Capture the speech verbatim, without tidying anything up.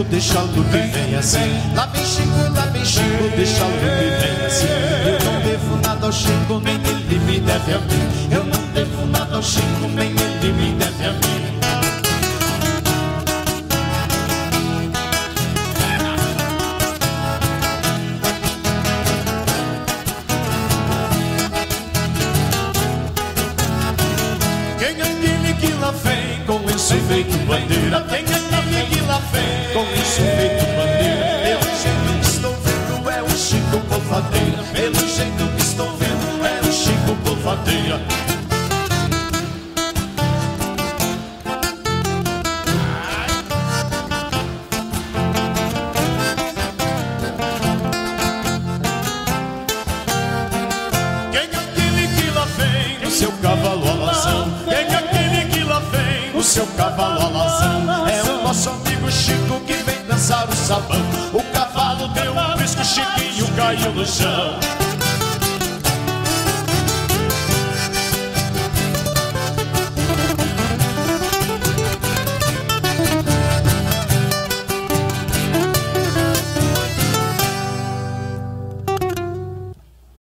deixa-lo que vem assim. Lá vem Chico, lá vem Chico, deixa-lo que vem assim. Eu não devo nada ao Chico, nem ele me deve a mim. Eu não devo nada ao Chico, nem ele me deve a mim. Quem é aquele que lá vem com lenço feito bandeira? Quem é aquele que lá vem com lenço feito bandeira? Pelo jeito que estou vendo é o Chico Polvadeira. Pelo jeito que estou vendo é o Chico Polvadeira. Quem é aquele que lá vem no seu cavalo alazão? Quem é aquele que lá vem no seu cavalo alazão? É o nosso amigo Chico que vem dançar o sabão. O cavalo deu um risco, Chiquinho caiu no chão.